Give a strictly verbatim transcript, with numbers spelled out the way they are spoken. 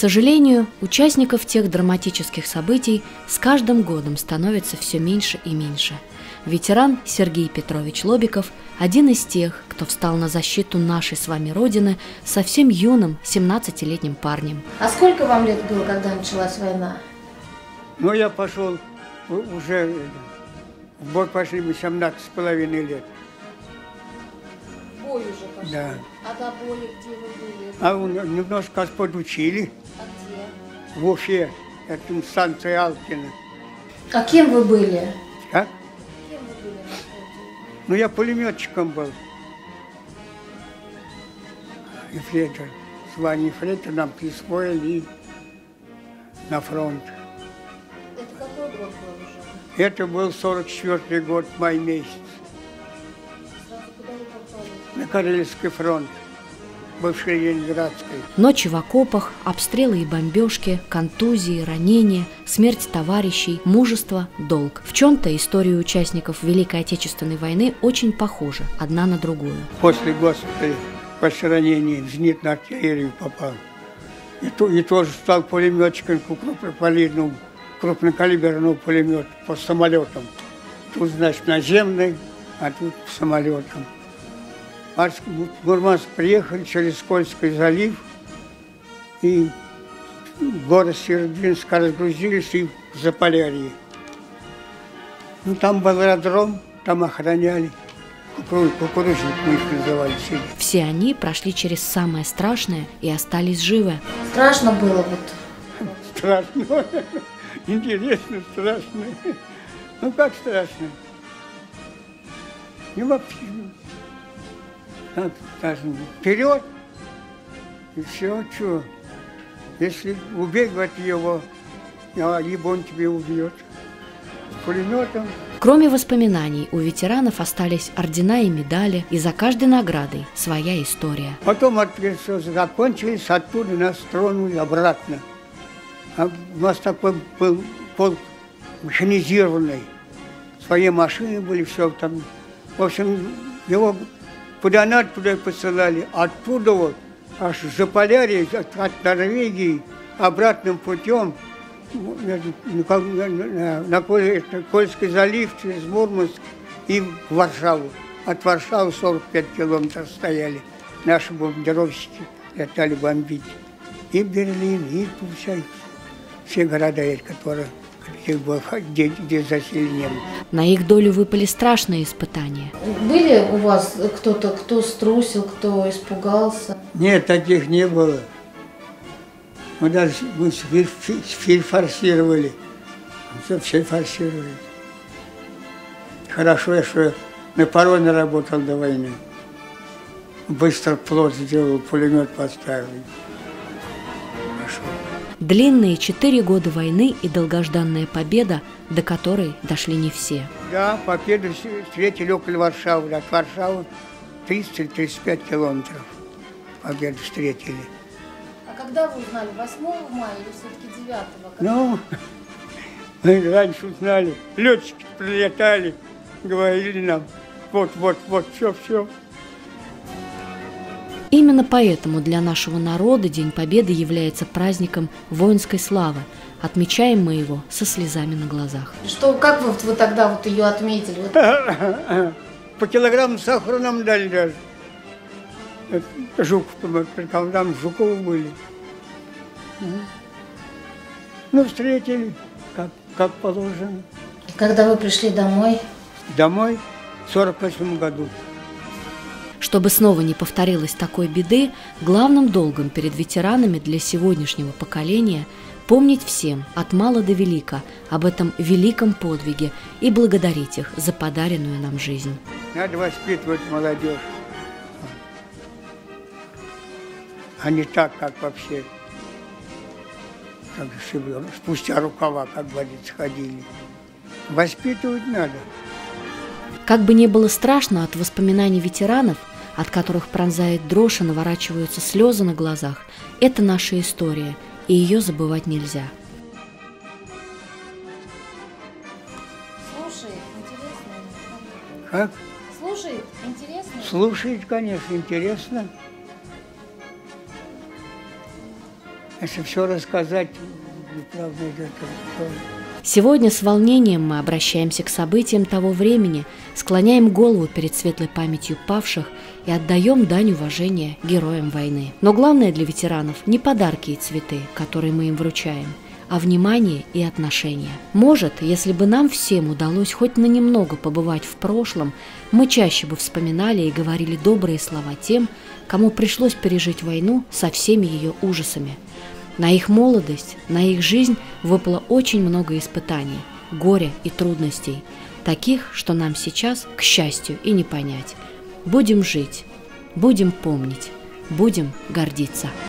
сожалению, участников тех драматических событий с каждым годом становится все меньше и меньше. Ветеран Сергей Петрович Лобиков – один из тех, кто встал на защиту нашей с вами Родины совсем юным семнадцатилетним парнем. А сколько вам лет было, когда началась война? Ну, я пошел уже, в бой пошли мы семнадцать с половиной лет. В бой уже пошли? Да. А до боя где вы были? А у нас немножко нас подучили. А где? В Уфе, это станция Алкина. А кем вы были? Как? Кем вы были на фронте? Ну, я пулеметчиком был. Ефрейтор. Звание ефрейтора нам присвоили на фронт. Это какой год был уже? Это был сорок четвёртый год, май месяц. Сразу куда вы попали? На Карельский фронт, бывший Ленинградской. Ночи в окопах, обстрелы и бомбежки, контузии, ранения, смерть товарищей, мужество, долг. В чем-то истории участников Великой Отечественной войны очень похожи одна на другую. После госпиталя, после ранения, в зенитную артиллерию попал. И, то, и тоже стал пулеметчиком крупнокалиберного, крупнокалиберного пулемета по самолетам. Тут, значит, наземный, а тут по самолетам. В Мурманск приехали через Кольский залив и город Северодвинск разгрузились и в Заполярье. Ну, там был аэродром, там охраняли. Кукурузник мы их называли. Все они прошли через самое страшное и остались живы. Страшно было вот? Страшно. Интересно, страшно. Ну как страшно? Не вообще. Так, скажем, вперед, и все, что. Если убегать его, либо он тебя убьет. С пулеметом. Кроме воспоминаний, у ветеранов остались ордена и медали, и за каждой наградой своя история. Потом все закончились, оттуда нас тронули обратно. А у нас такой был полк механизированный. Свои машины были, все там. В общем, его куда надо, туда и посылали. Оттуда вот, аж в Заполярье, от, от Норвегии, обратным путем, на, на, на Кольский залив, через Мурманск и в Варшаву. От Варшавы сорок пять километров стояли. Наши бомбардировщики летали бомбить. И Берлин, и все, все города, которые, где, где заселение. На их долю выпали страшные испытания. Были у вас кто-то, кто струсил, кто испугался? Нет, таких не было. Мы даже мы форсировали. Все форсировали. Хорошо, что на пароме работал до войны. Быстро плот сделал, пулемет поставил. Хорошо. Длинные четыре года войны и долгожданная победа, до которой дошли не все. Да, победу встретили около Варшавы. От Варшавы тридцать-тридцать пять километров победу встретили. А когда вы узнали, восьмого мая или все-таки девятого? Ну, мы раньше узнали. Летчики прилетали, говорили нам, вот, вот, вот, все, все. Именно поэтому для нашего народа День Победы является праздником воинской славы. Отмечаем мы его со слезами на глазах. Что, как вы, вы тогда вот ее отметили? По килограмму сахара нам дали даже. Жуков, там Жуковы были. Ну, встретили, как, как положено. И когда вы пришли домой? Домой в сорок восьмом году. Чтобы снова не повторилось такой беды, главным долгом перед ветеранами для сегодняшнего поколения помнить всем, от мала до велика, об этом великом подвиге и благодарить их за подаренную нам жизнь. Надо воспитывать молодежь, а не так, как вообще, как спустя рукава, как говорится, ходили. Воспитывать надо. Как бы ни было страшно от воспоминаний ветеранов, от которых пронзает дрожь и наворачиваются слезы на глазах, это наша история, и ее забывать нельзя. Слушай, интересно. Как? Слушай, интересно. Слушает, конечно, интересно. Если все рассказать, неправда, это то... Сегодня с волнением мы обращаемся к событиям того времени, склоняем голову перед светлой памятью павших и отдаем дань уважения героям войны. Но главное для ветеранов не подарки и цветы, которые мы им вручаем, а внимание и отношения. Может, если бы нам всем удалось хоть на немного побывать в прошлом, мы чаще бы вспоминали и говорили добрые слова тем, кому пришлось пережить войну со всеми ее ужасами. На их молодость, на их жизнь выпало очень много испытаний, горя и трудностей, таких, что нам сейчас, к счастью, и не понять. Будем жить, будем помнить, будем гордиться.